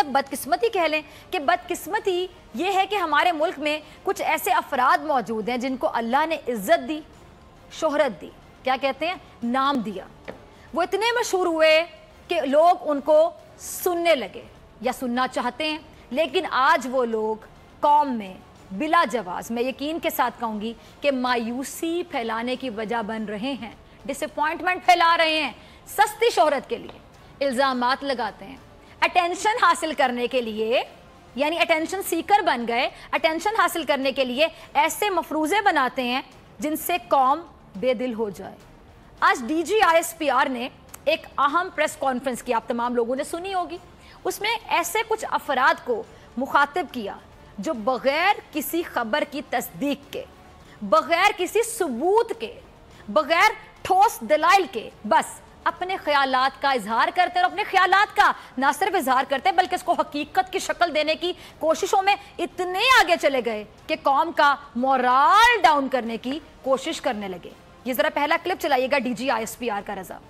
آپ بدقسمتی کہہ لیں کہ بدقسمتی یہ ہے کہ ہمارے ملک میں کچھ ایسے افراد موجود ہیں جن کو اللہ نے عزت دی، شہرت دی، کیا کہتے ہیں، نام دیا. وہ اتنے مشہور ہوئے کہ لوگ ان کو سننے لگے یا سننا چاہتے ہیں، لیکن آج وہ لوگ قوم میں بلا جواز، میں یقین کے ساتھ کہوں گی کہ مایوسی پھیلانے کی وجہ بن رہے ہیں، ڈس اپوائنٹمنٹ پھیلا رہے ہیں، سستی شہرت کے لیے الزامات لگاتے ہیں، اٹینشن حاصل کرنے کے لیے، یعنی اٹینشن سیکر بن گئے، اٹینشن حاصل کرنے کے لیے ایسے مفروضے بناتے ہیں جن سے قوم بے دل ہو جائے. آج D G I S P R نے ایک اہم پریس کانفرنس کی، آپ تمام لوگوں نے سنی ہوگی. اس میں ایسے کچھ افراد کو مخاطب کیا جو بغیر کسی خبر کی تصدیق کے، بغیر کسی ثبوت کے، بغیر ٹھوس دلائل کے بس اپنے خیالات کا اظہار کرتے اور اپنے خیالات کا نہ صرف اظہار کرتے بلکہ اس کو حقیقت کی شکل دینے کی کوششوں میں اتنے آگے چلے گئے کہ قوم کا مورال ڈاؤن کرنے کی کوشش کرنے لگے. یہ ذرا پہلا کلپ چلائیے گا D G I S P R کا. رضا،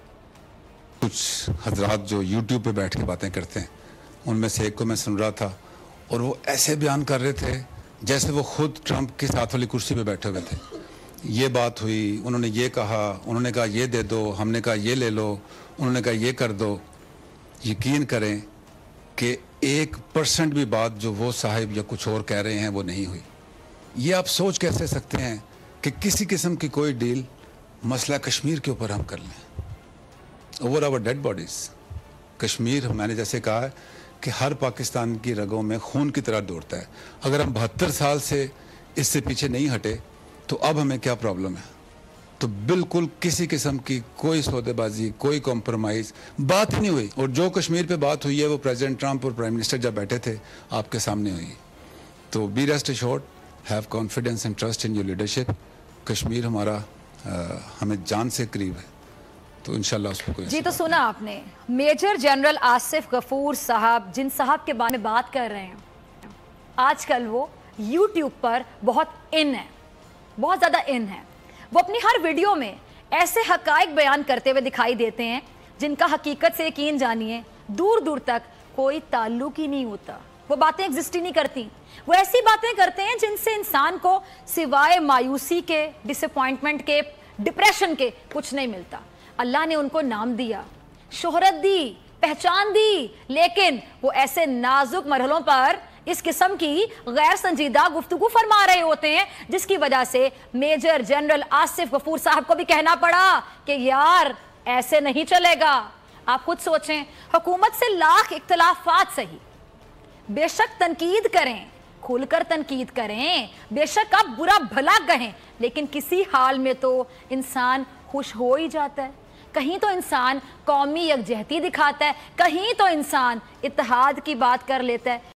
کچھ حضرات جو یوٹیوب پہ بیٹھ کے باتیں کرتے ہیں، ان میں سے ایک کو میں سن رہا تھا اور وہ ایسے بیان کر رہے تھے جیسے وہ خود ٹرمپ کے ساتھ والی کرسی پہ بیٹھے ہوئے تھے. یہ بات ہوئی، انہوں نے یہ کہا، انہوں نے کہا یہ دے دو، ہم نے کہا یہ لے لو، انہوں نے کہا یہ کر دو. یقین کریں کہ 1% بھی بات جو وہ صاحب یا کچھ اور کہہ رہے ہیں وہ نہیں ہوئی. یہ آپ سوچ کیسے سکتے ہیں کہ کسی قسم کی کوئی ڈیل مسئلہ کشمیر کے اوپر ہم کر لیں؟ Over our dead bodies. Kashmir میں نے جیسے کہا ہے کہ ہر پاکستان کی رگوں میں خون کی طرح دوڑتا ہے. اگر ہم 72 سال سے اس سے پیچھے نہیں ہٹے تو اب ہمیں کیا پرابلم ہے؟ تو بالکل کسی قسم کی کوئی سودے بازی، کوئی کمپرومائز بات ہی نہیں ہوئی. اور جو کشمیر پہ بات ہوئی ہے وہ پریزیڈنٹ ٹرمپ اور پرائم منسٹر جب بیٹھے تھے آپ کے سامنے ہوئی. تو be rest assured, have confidence and trust in your leadership. Kashmir ہمارا ہمیں جان سے قریب ہے، تو انشاءاللہ اس پہ کوئی جی. تو سنا آپ نے میجر جنرل آصف غفور صاحب، جن صاحب کے بارے میں بات کر رہے ہیں، آج کل وہ یوٹیوب پر بہت ان ہے، بہت زیادہ ان ہے. وہ اپنی ہر ویڈیو میں ایسے حقائق بیان کرتے ہوئے دکھائی دیتے ہیں جن کا حقیقت سے یقین جانیے دور دور تک کوئی تعلق ہی نہیں ہوتا. وہ باتیں ایگزسٹ ہی نہیں کرتی. وہ ایسی باتیں کرتے ہیں جن سے انسان کو سوائے مایوسی کے، ڈس اپوائنٹمنٹ کے، ڈپریشن کے کچھ نہیں ملتا. اللہ نے ان کو نام دیا، شہرت دی، پہچان دی، لیکن وہ ایسے نازک مرحلوں پر اس قسم کی غیر سنجیدہ گفتگو فرما رہے ہوتے ہیں جس کی وجہ سے میجر جنرل آصف غفور صاحب کو بھی کہنا پڑا کہ یار ایسے نہیں چلے گا. آپ خود سوچیں، حکومت سے لاکھ اختلافات صحیح، بے شک تنقید کریں، کھل کر تنقید کریں، بے شک آپ برا بھلا کہیں، لیکن کسی حال میں تو انسان خوش ہو ہی جاتا ہے. کہیں تو انسان قومی یکجہتی دکھاتا ہے، کہیں تو انسان اتحاد کی بات کر لیتا ہے.